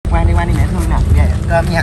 Ngoan đi mẹ thương nè. Cơm nha.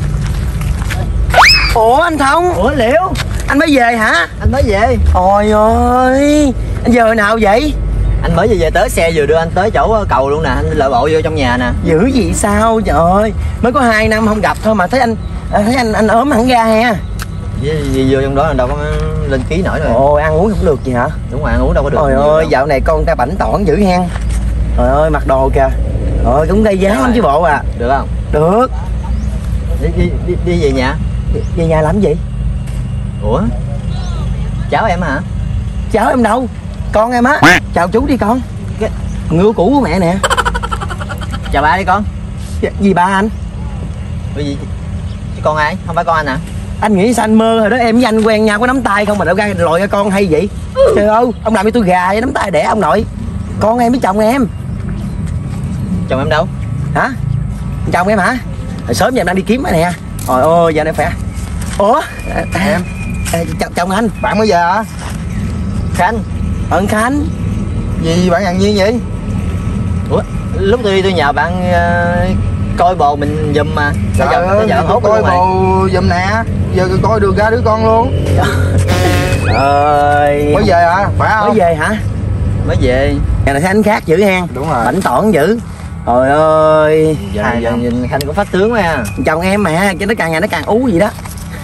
Ủa anh Thông? Ủa Liễu, Anh mới về hả? anh mới về. Ôi ơi, anh về hồi nào vậy? Anh mới về tới, xe vừa đưa anh tới chỗ cầu luôn nè. Anh lội bộ vô trong nhà nè. Dữ gì sao trời ơi. Mới có 2 năm không gặp thôi mà thấy anh ốm hẳn ra ha. Với vô trong đó là đâu có lên ký nổi rồi. Ôi ăn uống không được gì hả? Đúng rồi, ăn uống đâu có được. Trời ơi dạo này con ta bảnh tỏn dữ hen. Trời ơi mặc đồ kìa. Rồi cũng gây giá lắm chứ bộ à. Được không? Được. Đi về nhà. Về nhà làm gì? Ủa, cháu em hả? Cháu em đâu? Con em á. Chào chú đi con. Người cũ của mẹ nè. Chào ba đi con. Gì ba anh? Cái gì? Con ai? Không phải con anh hả? Anh nghĩ sao anh mơ rồi đó, em với anh quen nhau có nắm tay không mà đâu ra lòi ra con hay vậy? Trời ơi, ông làm cho tôi gà với nắm tay đẻ ông nội. Con em với chồng em. Chồng em đâu? Hả? Chồng em hả? Hồi sớm giờ em đang đi kiếm nè. Trời ơi, giờ này phải. Ủa? Em? Chồng anh. Bạn mới về hả? Khanh. Khanh. Gì bạn ngạc nhiên vậy? Ủa, lúc tôi đi tôi nhờ bạn coi bồ mình giùm mà. Trời ơi, tôi coi bồ giùm nè. Giờ coi được ra đứa con luôn. Ơi. Mới về hả? Phải không? Mới về hả? Mới về. Nhà này thấy anh khác dữ hen. Đúng rồi. Bảnh tỏn dữ. Trời ơi. Giờ nhìn Khanh có phát tướng quá à. Chồng em mà, cái nó càng ngày nó càng ú gì đó.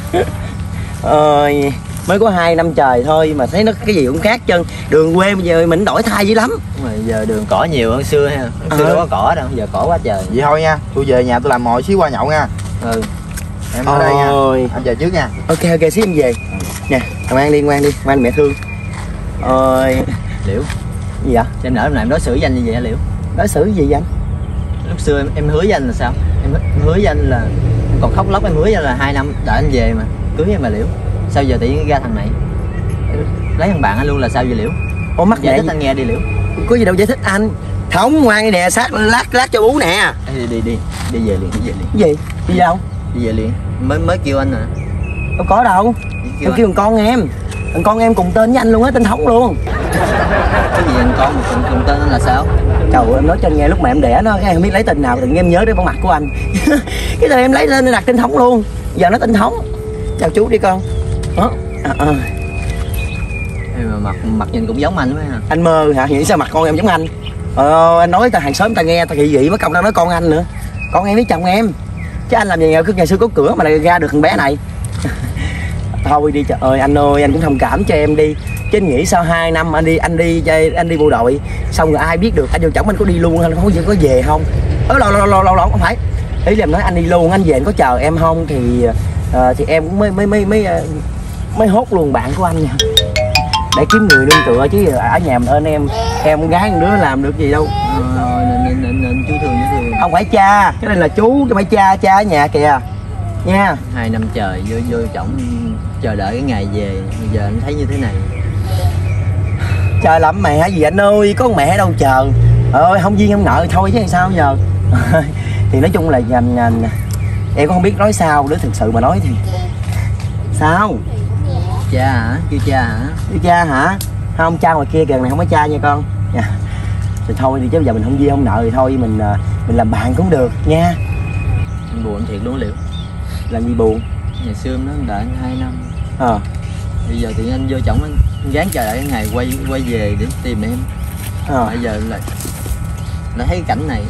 Ơi, mới có 2 năm trời thôi mà thấy nó cái gì cũng khác chân. Đường quê bây giờ mình đổi thay dữ lắm. Đúng rồi, giờ đường cỏ nhiều hơn xưa ha. Xưa đâu có cỏ đâu, giờ cỏ quá trời. Vậy thôi nha, tôi về nhà tôi làm mồi xíu qua nhậu nha. Ừ. Em ở đây nha. Anh về trước nha. Ok xíu em về. Nè, ngoan đi, ngoan mẹ thương. Ơi. Liễu. Gì vậy? Em nỡ em đối xử với anh như vậy hả Liễu? Đối xử gì vậy anh? Lúc xưa em hứa với anh là sao? Em hứa với anh là em còn khóc lóc, em hứa với anh là 2 năm đợi anh về mà cưới em mà Liễu. Sao giờ tự nhiên ra thằng này lấy thằng bạn anh luôn là sao vậy Liễu? Ủa mắc giải vậy? thích anh nghe đi Liễu. Có gì đâu giải thích anh. Không ngoan đi nè, sát lát cho bú nè. Đi về liền, đi về liền. Cái gì? Đi đâu? Đi về liền. Mới kêu anh à. Đâu có đâu. Em kêu thằng con em. Thằng con em cùng tên với anh luôn á, tên Thống luôn. Cái gì anh con cùng tên anh là sao? Trời ơi, em nói cho anh nghe lúc mà em đẻ nó em không biết lấy tên nào, tự nhiên em nhớ đến bản mặt của anh. Cái thời em lấy lên đặt tên Thống luôn. Giờ nó tên Thống. Chào chú đi con. Đó. Em mặt nhìn cũng giống anh quá ha. Anh mơ hả? Nghĩ sao mặt con em giống anh? Anh nói ta hàng xóm ta nghe ta kỳ dị mất công đang nói con anh nữa. Con em với chồng em. Chứ anh làm gì ngày xưa có cửa mà lại ra được thằng bé này. Thôi đi trời ơi anh cũng thông cảm cho em đi. Chứ anh nghĩ sao 2 năm anh đi bộ đội xong rồi ai biết được anh vô chồng anh có đi luôn hay không, có về không? Lộn không phải. Ý là em nói anh đi luôn, anh về anh có chờ em không thì em cũng mới hốt luôn bạn của anh nha. Để kiếm người nương tựa chứ ở nhà mình em con gái con đứa làm được gì đâu. Nên chú thương. Không phải cha, cái này là chú chứ phải cha ở nhà kìa nha. 2 năm trời vô chổng chờ đợi cái ngày về, bây giờ anh thấy như thế này. Chờ lắm mẹ gì anh ơi, có con mẹ đâu chờ. Ơi không duyên không nợ thôi chứ sao giờ. Thì nói chung là em cũng không biết nói sao nữa, thực sự mà nói thì sao. Cha hả? Kêu cha hả? Kêu cha hả? Không, cha ngoài kia kìa, này không có cha nha con nha. Thì thôi thì chứ bây giờ mình không duyên không nợ thì thôi mình làm bạn cũng được nha. Anh buồn thiệt luôn Liễu. Làm gì buồn? Ngày xưa nó đợi anh 2 năm. Bây giờ thì anh vô chổng anh gán chờ đợi cái ngày quay về để tìm em. Bây giờ lại thấy cái cảnh này.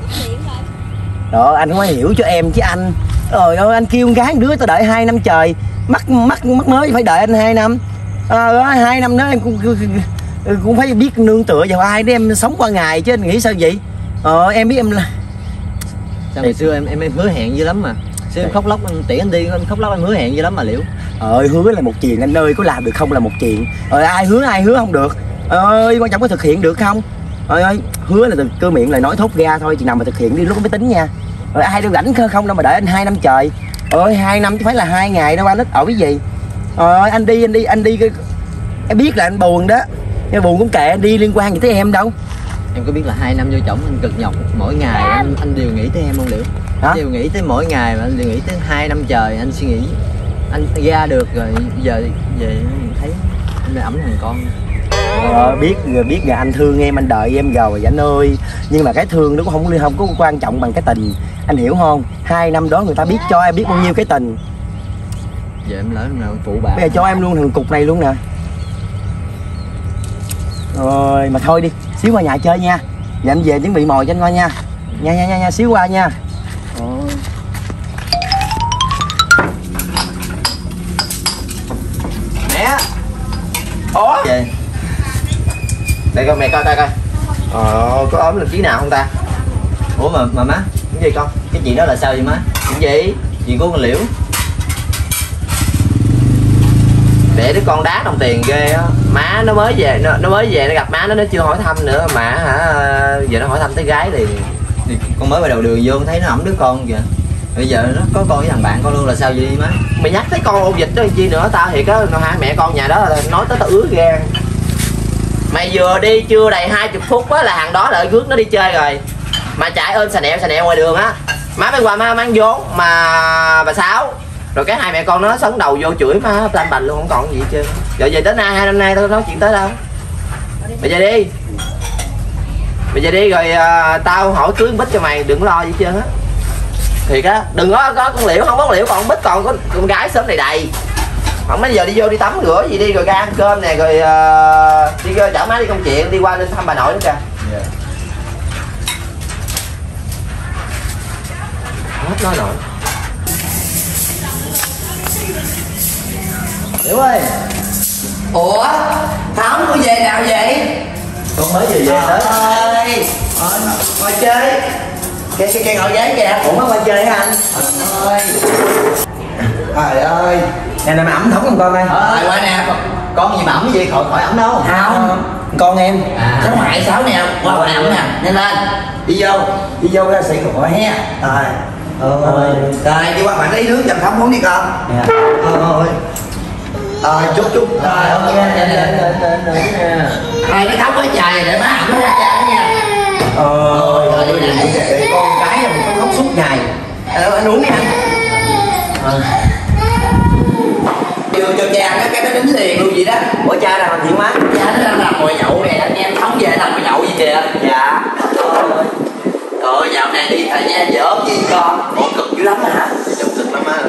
Đó anh không có hiểu cho em chứ anh. Trời ơi anh kêu con gái đứa tao đợi 2 năm trời. Mắc mới phải đợi anh 2 năm. 2 năm đó em cũng phải biết nương tựa vào ai để em sống qua ngày chứ anh nghĩ sao vậy? Em biết em là sao ngày xưa em hứa hẹn dữ lắm mà. Xưa em khóc lóc em tiễn anh đi, em khóc lóc em hứa hẹn dữ lắm mà Liễu. Hứa là một chuyện anh ơi, có làm được không là một chuyện. Ai hứa không được. Quan trọng có thực hiện được không? Ơi hứa là từ cơ miệng lời nói thốt ra thôi, chừng nào mà thực hiện đi lúc mới tính nha. Ai đâu rảnh không đâu mà đợi anh 2 năm trời. 2 năm chứ phải là 2 ngày đâu anh, ít ở cái gì. Anh đi em biết là anh buồn đó, nhưng buồn cũng kệ, anh đi liên quan gì tới em đâu. Em có biết là 2 năm vô chổng anh cực nhọc mỗi ngày anh đều nghĩ tới em không Liễu? Anh đều nghĩ tới mỗi ngày mà anh đều nghĩ tới 2 năm trời anh suy nghĩ anh ra được rồi giờ về thấy anh ẵm thằng con. Biết là anh thương em, anh đợi em rồi anh ơi. Nhưng mà cái thương nó cũng không có quan trọng bằng cái tình, anh hiểu không? 2 năm đó người ta biết cho em biết bao nhiêu cái tình. Giờ em lỡ nào phụ bạn. Bây giờ cho em luôn thằng cục này luôn nè. Rồi mà thôi đi, xíu qua nhà chơi nha. Giờ anh về chuẩn bị mồi cho anh coi nha. Nha, xíu qua nha. Mẹ. Ủa? Gì? Đây con mẹ coi coi. Có ốm được chí nào không ta? Ủa mà má, cái gì con? Cái chuyện đó là sao vậy má? Chuyện gì? Chuyện của con Liễu. Để đứa con đá đồng tiền ghê á. Má nó mới về, nó gặp má nó chưa hỏi thăm nữa mà hả, giờ nó hỏi thăm tới gái thì con mới vào đầu đường vô thấy nó ẵm đứa con kìa. Bây giờ nó có con với thằng bạn con luôn là sao vậy má? Mày nhắc tới con ôn dịch đó chi nữa, tao thiệt á, hai mẹ con nhà đó nói tới tao ứa gan. Mày vừa đi chưa đầy 20 phút á là thằng đó lại rước nó đi chơi rồi. Mà chạy ôm xà nẹo ngoài đường á. Má mới qua má mang vốn mà bà Sáu. Rồi cái hai mẹ con nó sấn đầu vô chửi má plan bành luôn, không còn gì hết trơn. Rồi về tới 2 năm nay tao nói chuyện tới đâu. Mày về đi. Mày về đi rồi tao hỏi cưới con Bích cho mày, đừng lo gì hết trơn á. Thiệt á, đừng có con Liễu, không có con Liễu còn con Bích, còn có con gái sớm đầy. Không mấy giờ đi vô đi tắm rửa gì đi rồi ra ăn cơm nè, rồi đi chở má đi công chuyện, đi qua lên thăm bà nội nữa kìa. Yeah. Hết nói nội. Liễu ơi. Ủa? Thảo cô về nào vậy? Con mới về tới. Ơi, ngồi chơi. Cái ngồi ghế kìa. Ủa mới qua chơi hả anh? Ơi. Trời ơi. Nè mày ẩm thấm con coi coi. Qua nè. Con gì mà ẩm gì khỏi ẩm đâu. Không. Con em. Cháu ngoại Sáu nè. Qua ẩm nè. Nhanh lên. Đi vô ra xị của he. Rồi. Rồi đi qua bạn lấy nước chầm không muốn đi con. Chút rồi ok rồi nó khóc quá trời để má ẩm nó ra cha đó nha. Để con cái mình không khóc suốt ngày. Anh uống đi anh. Đưa cho cha cái nó đính liền luôn gì đó. Ủa cha nào làm chuyện má? Cha nó đang làm ngồi nhậu nè, anh em thống về làm ngồi nhậu gì kìa. Dạ. Rồi dạo này đi thời gian dở gì con. Ủa cực dữ lắm hả? Trông cực lắm á.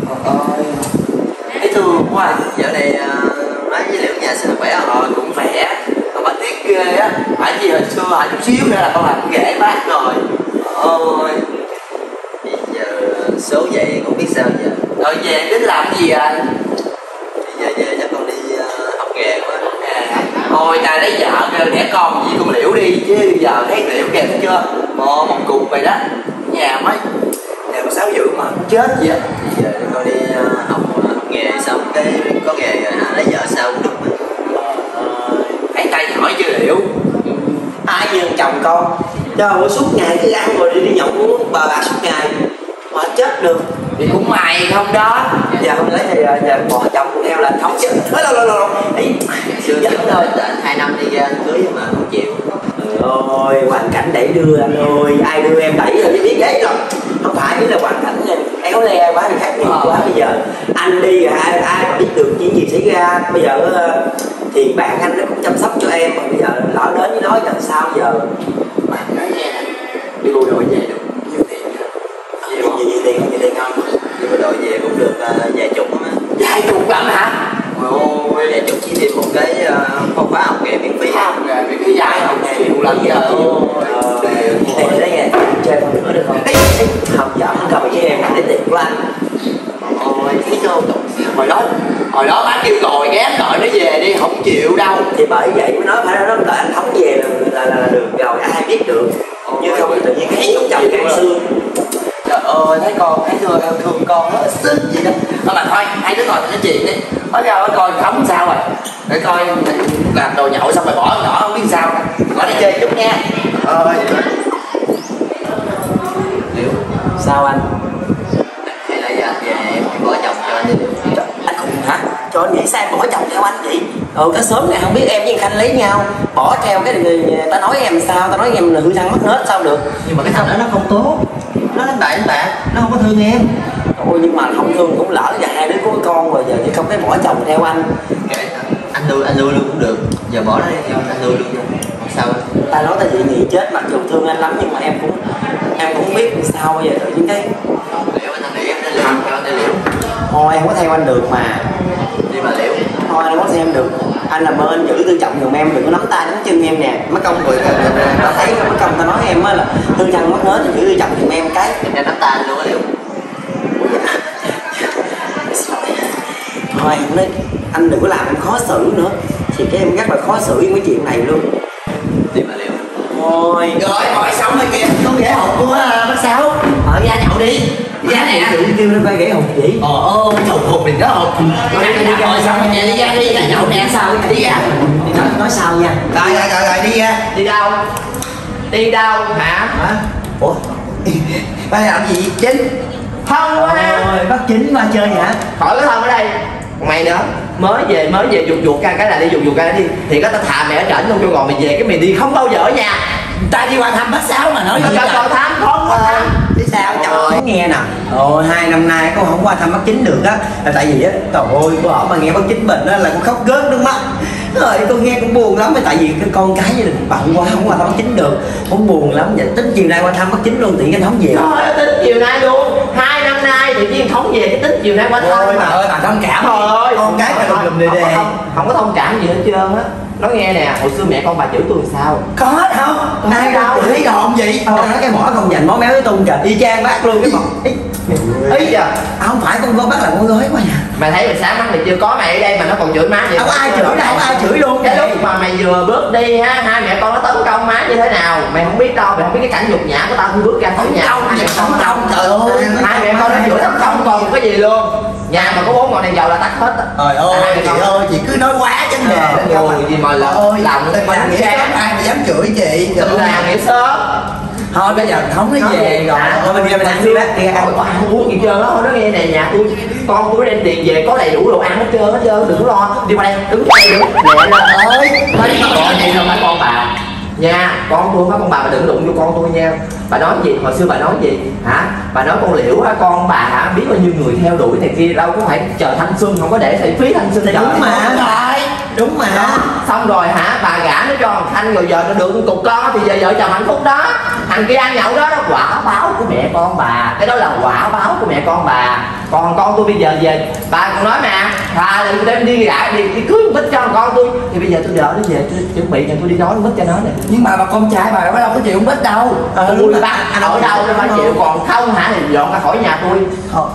Thấy thương quá. Dạo này má với Liễu nhà sao khỏe không? Rồi cũng khỏe. Mà bà tiếc ghê á. Phải gì hồi xưa hồi chút xíu nữa là con làm ghệ bác rồi. Ôi. Bây giờ số vậy không biết sao giờ. Rồi về tính làm gì anh? Bây giờ về chắc con đi học nghề quá. Thôi ta lấy vợ kêu đẻ con gì con Liễu đi chứ giờ thấy Liễu kìa thấy chưa? Một cục vậy đó. Nhà mấy nhà có 6 dữ mà chết gì á. Bây giờ con đi học nghề xong cái có nghề rồi hả, lấy vợ sao cũng được mà. Thấy tay giỏi chưa Liễu? Ai như chồng con. Trời ơi suốt ngày cứ ăn rồi đi nhậu uống bờ bạc suốt ngày. Mà chết được. Thì cũng mày không đó. Giờ không lấy thì giờ bỏ chồng của em là không chứ. Xưa dẫn thôi, 2 năm đi ra cưới mà không chịu. Ôi hoàn cảnh đẩy đưa anh ơi, ai đưa em đẩy rồi biết đấy rồi. Không phải biết là hoàn cảnh éo le quá thì khắc nghiệt quá. Bây giờ anh đi rồi ai mà biết được chuyện gì xảy ra. Bây giờ thì bạn anh nó cũng chăm sóc cho em, mà bây giờ lỡ đến với nó làm sao giờ. Bạn nói nghe nè, đi bộ đội về được nhiêu tiền hả? Nhiều tiền không? Đi bộ đội về cũng được vài chục á. Vài chục lắm hả? Ôi, vài chục chỉ thêm một cái phong khóa học nghề miễn phí. Không, rồi vì cứ dài học nghề nhiều lần giờ. Tiền đấy nghe, chơi con nữa được không? Học giỏi không cầm với em để tiền của anh. Ôi, thấy chưa? Hồi đó bác kêu rồi ghé đợi nó về đi, không chịu đâu. Thì bởi vậy mới nói phải nó đợi anh Thống về là được rồi, ai biết được. Như không thì tự nhiên thấy giống chồng cái xương. Trời ơi, thấy con, thấy thương con nó xinh gì đó. Mà thôi, hai đứa ngồi nói chuyện đi. Nói ra coi Thống sao rồi. Để coi làm đồ nhậu xong rồi bỏ nhỏ không biết sao. Gọi đi chơi chút nha. Liễu, Sao anh? hay là giờ về em bỏ chồng cho anh đi. Anh khùng hả? Cho anh nghĩ sao em bỏ chồng theo anh vậy? Cái sớm này không biết em với Khanh lấy nhau, bỏ theo cái người ta nói em sao, ta nói em là hư răng mất hết sao được? Nhưng mà cái thằng đó nó không tốt. Nó đánh bại nó không có thương em. Ôi nhưng mà không thương cũng lỡ giờ hai đứa có con rồi giờ chứ không phải bỏ chồng theo anh. anh nuôi luôn cũng được, giờ bỏ nó đi anh nuôi luôn không sao. Ta nói ta dị nghị chết, mặc dù thương anh lắm nhưng mà em cũng biết làm sao bây giờ tự nhiên cái Liễu anh năn nỉ em liễu, cho anh liễu. thôi em có theo anh được mà. Đi mà liễu. Thôi anh có theo em được, anh làm ơn anh giữ tư trọng giùm em, đừng có nắm tay nắm chân em nè. Mất công người ta thấy mất công ta nói em á là tư nhân mất hết thì giữ tư trọng giùm em cái. Em nắm tay anh luôn á liễu. Thôi em nói anh đừng có làm em khó xử nữa, thì cái em rất là khó xử với cái chuyện này luôn. Đi mà liễu. Thôi Rồi hỏi xong rồi kìa, không dễ hụt của bác Sáu. Ra nhậu đi. Đi ra nè. tự kêu nó quay gãy hụt gì. Hụt mình đó hụt. Rồi xong rồi đi ra đi, ra nhậu nè sao đi ra. Nói sao nha. Rồi đi ra. Đi đâu? Đi đâu hả? Ủa Ba làm gì Chính? Không quá. rồi bác Chính qua chơi hả? Khỏi có thân ở đây. Còn mày nữa, mới về dục ca cái là đi dục ca đi, thì có tao thà mày ở trển không cho ngồi mày về cái mày đi không bao giờ ở nhà. Ta đi qua thăm bác Sáu mà nói gì Cho vậy? thăm không có thăm. Đi sao trời? Nghe nè, 2 năm nay con không qua thăm bác Chính được á, là tại vì á, trời ơi cô ở mà nghe bác Chính bệnh á là con khóc rớt nước mắt. Rồi con nghe cũng buồn lắm, tại vì cái con cái gia đình bận quá không qua thăm bác Chính được, con buồn lắm. Vậy tính chiều nay qua thăm bác Chính luôn, thì anh không về. Trời ơi, tính chiều nay luôn. 2 năm nay tự nhiên không về cái tính chiều nay qua thăm. Ôi bà ơi bà thông cảm Trời ơi, con cái ta lùm đề đề. Không có thông cảm gì hết trơn á. Nói nghe nè, hồi xưa mẹ con bà chửi tôi sao? Có hết không? Ai đâu thấy đồn gì? Nói cái mỏ không dành mó méo với tung trời, y chang bác luôn cái mỏ. Ý giờ Không phải con gói bác là con gói quá nha. mày thấy mày sáng mắt mày chưa có mày ở đây mà nó còn chửi má vậy. Không ai chửi đâu, không ai chửi luôn. Cái lúc mà mày vừa bước đi ha, hai mẹ con nó tấn công má như thế nào mày không biết đâu, mày không biết cái cảnh nhục nhã của tao khi bước ra khỏi nhà. Không đông trời ơi. Hai mẹ con nó chửi tấn công còn một cái gì luôn. Nhà mà có 4 ngọn đèn dầu là tắt hết á. Trời ơi chị ơi chị cứ nói quá chứ nè. Ôi gì mà ơi lòng ta còn nghĩa sớm ai mà dám chửi chị. tự làm nghĩa sớm. Thôi bây giờ không nói về rồi. Thôi mình đi ra mình ăn đi bác, đi ăn. Không uống gì trơn á, thôi nó nghe nè, nhà tôi con tôi đem tiền về có đầy đủ đồ ăn hết trơn, đừng có lo. Đi qua đây, đứng đây đứng. Mẹ ơi, con này không phải con bà. Nha, con tôi không phải con bà đừng đụng vô con tôi nha. Bà nói gì, hồi xưa bà nói gì hả? Bà nói con Liễu á, con bà hả, biết bao nhiêu người theo đuổi này kia, đâu có phải chờ thanh xuân, không có để thị phí thanh xuân. Đúng mà. Đúng mà. Đó. Xong rồi hả, bà gả nó cho thằng Thanh rồi giờ nó được cục con thì giờ vợ chồng hạnh phúc đó. Thằng kia ăn nhậu đó, nó quả báo của mẹ con bà, cái đó là quả báo của mẹ con bà. Còn con tôi bây giờ về bà còn nói mà thà đem đi gả đi cưới một bích cho con tôi, thì bây giờ tôi đỡ nó về tôi chuẩn bị cho tôi đi nói một bích cho nó nè. Nhưng mà bà con trai bà đâu có chịu không biết đâu. Tôi bắt anh ở đâu cho bà chịu, còn không hả thì dọn ra khỏi nhà tôi.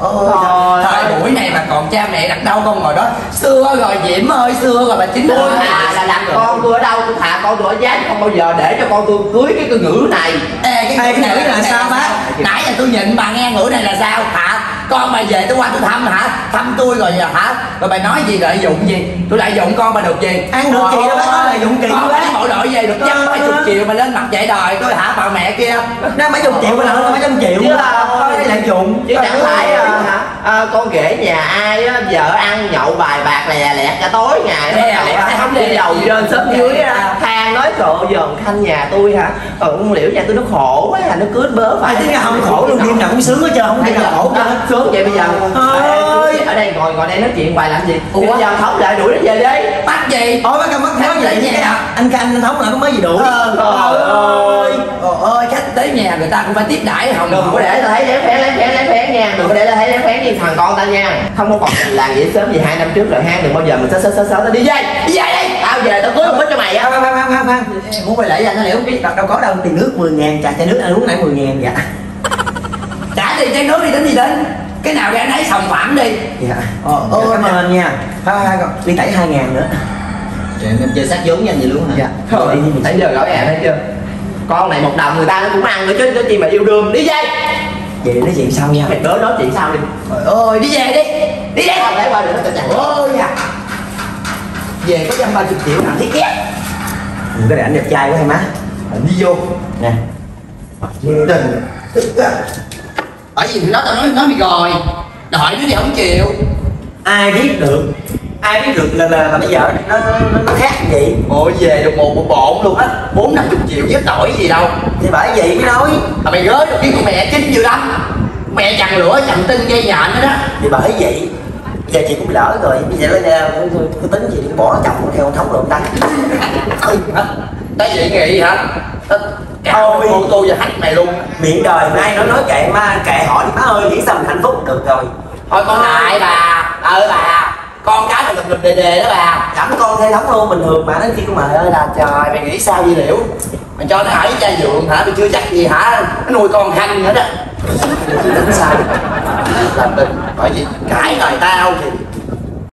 Thời buổi này mà còn cha mẹ đặt đâu con ngồi đó. Xưa rồi Diễm ơi, xưa rồi bà Chính Tôi ơi. thà là đặt con tôi ở đâu, tôi thà con tôi ở Gián, không bao giờ để cho con tôi cưới cái ngữ này. Ê, cái ngữ này là sao bác? Nãy giờ tôi nhìn bà nghe ngữ này là sao hả? Con bà về tôi qua tôi thăm hả? Thăm tôi rồi hả? Rồi bà nói gì lợi dụng gì? Tôi lợi dụng con bà được gì? Ăn được gì đâu bác, lợi dụng kỳ con quá. bác bộ đội về được chắc 20 triệu mà lên mặt dạy đời tôi hả? Bà mẹ kia Nó mấy chục triệu mà hơn mấy trăm triệu. Chứ Thôi lợi dụng. chứ chẳng phải con rể nhà ai á, vợ ăn nhậu bài bạc lè lẹt cả tối ngày đó, không đi đầu trên xóm dưới than nói cộ dòm Khanh nhà tôi hả, con Liễu nhà tôi nó khổ quá à, nó cưới bớ phải. Tiếng không khổ luôn, đêm nào cũng sướng hết trơn, không đêm nào khổ đó, sướng vậy bây giờ. Ơi. Ở đây ngồi đây nói chuyện bài làm gì? Bây giờ thống lại đuổi nó về đi. bắt gì? Ôi bác cầm mất nói vậy nha. Anh Thống lại có mới gì đủ. Trời ơi. Ơi khách tới nhà người ta cũng phải tiếp đãi không? Đừng có để tao thấy lén phén nha, đừng có để tao thấy lén phén như thằng con tao nha. Không có còn làm vậy sớm gì 2 năm trước rồi ha, đừng bao giờ mình sớm tao đi dây đi tao về tao cưới một bích cho mày á. Khoan. Muốn quay lại cho anh Liễu biết đâu có đâu, tiền nước 10.000, trả chai nước anh uống nãy 10.000 dạ. Trả tiền chai nước đi đến gì đến? Cái nào ra nấy sòng phạm đi. Dạ. Cảm ơn anh nha. Đi tẩy 2.000 nữa. Em chơi sát vốn nhanh gì luôn hả? Dạ. Thôi thấy giờ rõ ràng thấy chưa? Con này 1 đồng người ta nó cũng ăn nữa chứ chi mà yêu đương. Đi dây. Vậy nói chuyện sau nha. Mày đỡ nói chuyện sau đi. Trời ơi đi về đi. Đi đi. Không lấy qua được nó cho chặt. Ôi à. Về có 130 triệu thằng thấy ghét. Đừng có để anh đẹp trai quá hay má. Đi vô. Nè. Tình. Bởi vì nó tao nói mày rồi. Đòi đứa này không chịu. Ai biết được là bây giờ nó khác gì. Ôi về được một bộn luôn á. 40-50 triệu với nổi gì đâu. Thì bởi vậy mới nói. Mà mày gới được cái con mẹ Chính vừa lắm. Mẹ chằn lửa chằn tinh gây nhện nữa đó. Thì bởi vậy giờ chị cũng lỡ rồi, bây giờ cứ tính gì bỏ chồng theo thống lượng đánh. Cái gì nghĩ hả? Thôi Cô tôi và hách mày luôn. Miệng đời nay nó nói kệ kệ họ đi má ơi, miễn sao mình hạnh phúc được rồi. Thôi con lại bà, bà con cái thằng lùm đề đề đó bà. Chẩm con theo thống luôn bình thường mà, nó kêu mà ơi là Trời mày nghĩ sao vậy Liễu? Mày cho nó hỏi cha dượng hả? Mày chưa chắc gì hả? Nó nuôi con khanh nữa đó. tính sao Làm tình hỏi gì cãi lời tao thì